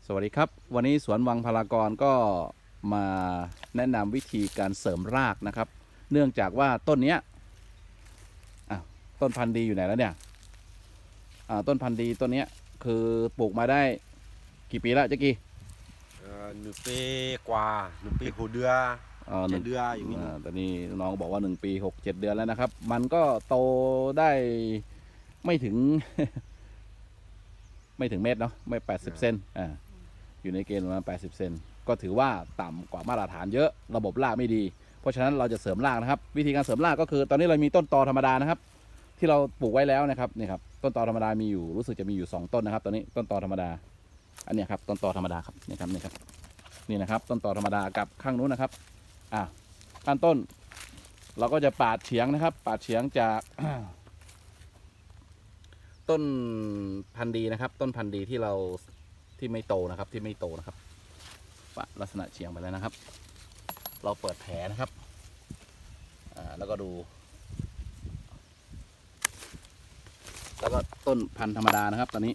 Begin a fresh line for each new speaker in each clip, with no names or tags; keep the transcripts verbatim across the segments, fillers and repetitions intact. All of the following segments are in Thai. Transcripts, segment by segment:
สวัสดีครับวันนี้สวนวังพารากรก็มาแนะนำวิธีการเสริมรากนะครับ เนื่องจากว่าต้นเนี้ยต้นพันธุ์ดีอยู่ไหนแล้วเนี่ยต้นพันธุ์ดีต้นเนี้ยคือปลูกมาได้กี่ปีแล้วเจ๊กี้
หนึ่งปีกว่าหนึ่งปีหกเดือนเจ็ดเดือนอย่างนี้
ตอนนี้น้องบอกว่าหนึ่งปีหกเจ็ดเดือนแล้วนะครับมันก็โตได้ไม่ถึง ไม่ถึงเมตรเนาะไม่แปดสิบเซนอ่าอยู่ในเกณฑ์ประมาณแปดสิบเซนก็ถือว่าต่ำกว่ามาตรฐานเยอะระบบรากไม่ดีเพราะฉะนั้นเราจะเสริมรากนะครับวิธีการเสริมรากก็คือตอนนี้เรามีต้นตอธรรมดานะครับที่เราปลูกไว้แล้วนะครับนี่ครับต้นตอธรรมดามีอยู่รู้สึกจะมีอยู่สองต้นนะครับตอนนี้ต้นตอธรรมดาอันนี้ครับต้นตอธรรมดาครับนี่ครับนี่ครับนี่นะครับต้นตอธรรมดากับข้างนู้นนะครับอ่าข้างต้นเราก็จะปาดเฉียงนะครับปาดเฉียงจากต้นพันธุ์ดีนะครับต้นพันธุ์ดีที่เราที่ไม่โตนะครับที่ไม่โตนะครับปะลักษณะเฉียงไปแล้วนะครับเราเปิดแผลนะครับอ่าแล้วก็ดูแล้วก็ต้นพันธุ์ธรรมดานะครับตอนนี้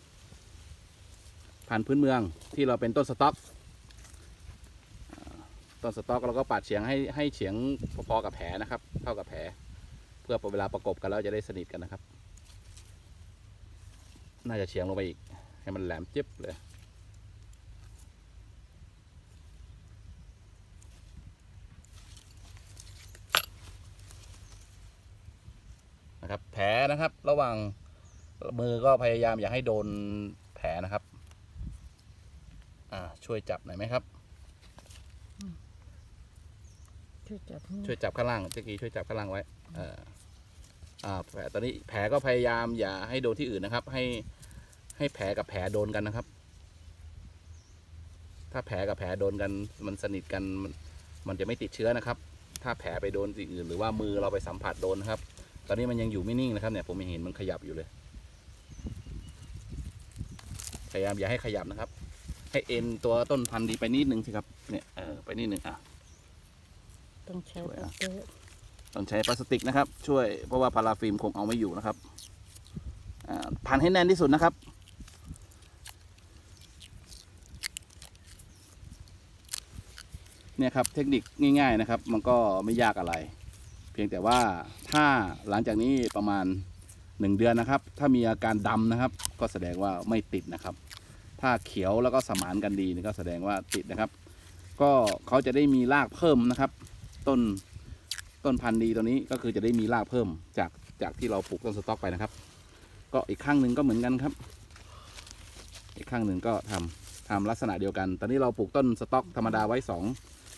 พันธุ์พื้นเมืองที่เราเป็นต้นสต๊อกต้นสต๊อกเราก็ปาดเฉียงให้ให้เฉียงพอๆกับแผลนะครับเท่ากับแผลเพื่อเวลาประกบกันแล้วจะได้สนิทกันนะครับน่าจะเฉียงลงไปอีกให้มันแหลมจิ๊บเลยนะครับแผลนะครับระหว่างมือก็พยายามอย่าให้โดนแผลนะครับอ่าช่วยจับหน่อยไหมครับ
ช่วยจับ
ช่วยจับข้างล่างเจ๊กี้ช่วยจับข้างล่างไว้อ่าอ่าแผลตอนนี้แผลก็พยายามอย่าให้โดนที่อื่นนะครับให้ให้แผลกับแผลโดนกันนะครับถ้าแผลกับแผลโดนกันมันสนิทกันมันมันจะไม่ติดเชื้อนะครับถ้าแผลไปโดนสิ่งอื่นหรือว่ามือเราไปสัมผัสโดนนะครับตอนนี้มันยังอยู่ไม่นิ่งนะครับเนี่ยผมเห็นมันขยับอยู่เลยพยายามอย่าให้ขยับนะครับให้เอ็นตัวต้นพันธุ์ดีไปนิดนึงสิครับเนี่ยเออไปนิดนึงอ่ะ
ต้องใช้พลาสติก
ต้องใช้พลาสติกนะครับช่วยเพราะว่าพาราฟิล์มคงเอาไม่อยู่นะครับพันให้แน่นที่สุดนะครับเนี่ยครับเทคนิคง่ายๆนะครับมันก็ไม่ยากอะไรเพียงแต่ว่าถ้าหลังจากนี้ประมาณหนึ่งเดือนนะครับถ้ามีอาการดำนะครับก็แสดงว่าไม่ติดนะครับถ้าเขียวแล้วก็สมานกันดีนี่ก็แสดงว่าติดนะครับก็เขาจะได้มีรากเพิ่มนะครับต้นต้นพันธุ์ดีตัวนี้ก็คือจะได้มีรากเพิ่มจากจากที่เราปลูกต้นสต๊อกไปนะครับก็อีกข้างหนึ่งก็เหมือนกันครับอีกข้างหนึ่งก็ทำทำลักษณะเดียวกันตอนนี้เราปลูกต้นสต๊อกธรรมดาไว้สอง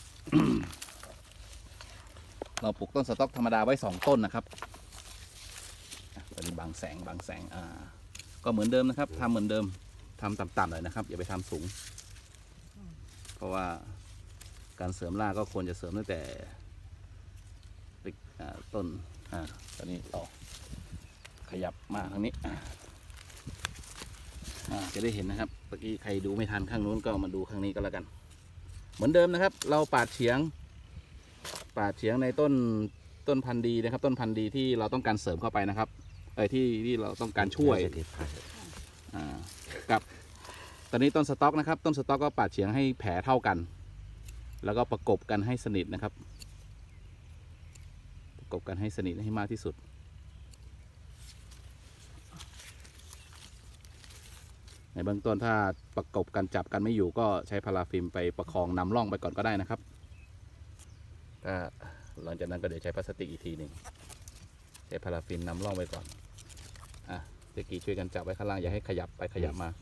เราปลูกต้นสต๊อกธรรมดาไว้สองต้นนะครับตอนนี้บางแสงบางแสงอ่าก็เหมือนเดิมนะครับทำเหมือนเดิมทำต่ำๆเลยนะครับอย่าไปทำสูงเพราะว่าการเสริมรากก็ควรจะเสริมตั้งแต่ต้นอ่าตอนนี้ต่อขยับมาทางนี้อ่าจะได้เห็นนะครับเมื่อกี้ใครดูไม่ทันข้างนู้นก็มาดูข้างนี้ก็แล้วกันเหมือนเดิมนะครับเราปาดเฉียงปาดเฉียงในต้นต้นพันธุ์ดีนะครับต้นพันธุ์ดีที่เราต้องการเสริมเข้าไปนะครับเอ้ยที่ที่เราต้องการช่วยอ่ากับตอนนี้ต้นสต๊อกนะครับต้นสต๊อกก็ปาดเฉียงให้แผลเท่ากันแล้วก็ประกบกันให้สนิทนะครับประกบกันให้สนิทให้มากที่สุดในเบื้องต้นถ้าประกบกันจับกันไม่อยู่ก็ใช้พาราฟิล์มไปประคองนำร่องไปก่อนก็ได้นะครับถ้าหลังจากนั้นก็เดี๋ยวใช้พลาสติกอีกทีหนึ่งใช้พาราฟิล์มนำร่องไปก่อนอ่ะเจ๊กี้ช่วยกันจับไว้ข้างล่างอย่าให้ขยับไปขยับมา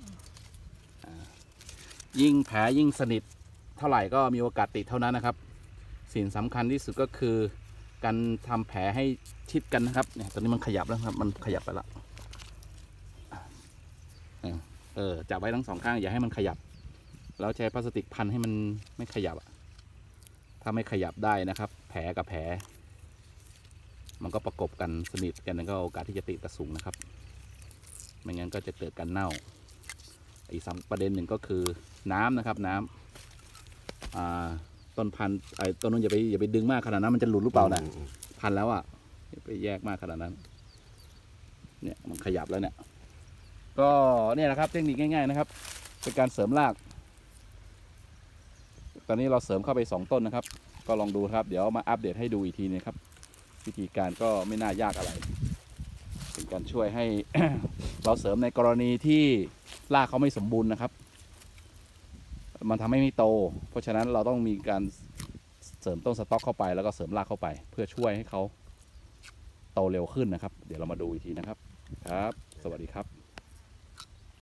ยิ่งแผลยิ่งสนิทเท่าไหร่ก็มีโอกาสติดเท่านั้นนะครับสิ่งสำคัญที่สุดก็คือการทำแผลให้ชิดกันนะครับเนี่ยตอนนี้มันขยับแล้วครับมันขยับไปละเออจับไว้ทั้งสองข้างอย่าให้มันขยับแล้วใช้พลาสติกพันให้มันไม่ขยับถ้าไม่ขยับได้นะครับแผลกับแผลมันก็ประกบกันสนิทกันก็โอกาสที่จะติดกระสูงนะครับไม่งั้นก็จะเกิดการเน่าอีกสองประเด็นหนึ่งก็คือน้ำนะครับน้ำต้นพันธุ์ไอ้ต้นนู้นอย่าไปอย่าไปดึงมากขนาดนั้นมันจะหลุดหรือเปล่านะพันแล้วอ่ะอย่าไปแยกมากขนาดนั้นเนี่ยมันขยับแล้วเนี่ยก็เนี่ยนะครับเทคนิคง่ายๆนะครับเป็นการเสริมรากตอนนี้เราเสริมเข้าไปสองต้นนะครับก็ลองดูครับเดี๋ยวมาอัปเดตให้ดูอีกทีนะครับวิธีการก็ไม่น่ายากอะไรเป็นการช่วยให้ เราเสริมในกรณีที่รากเขาไม่สมบูรณ์นะครับมันทำให้ไม่โตเพราะฉะนั้นเราต้องมีการเสริมต้นสต๊อกเข้าไปแล้วก็เสริมรากเข้าไปเพื่อช่วยให้เขาโตเร็วขึ้นนะครับเดี๋ยวเรามาดูอีกทีนะครับครับสวัสดีครับ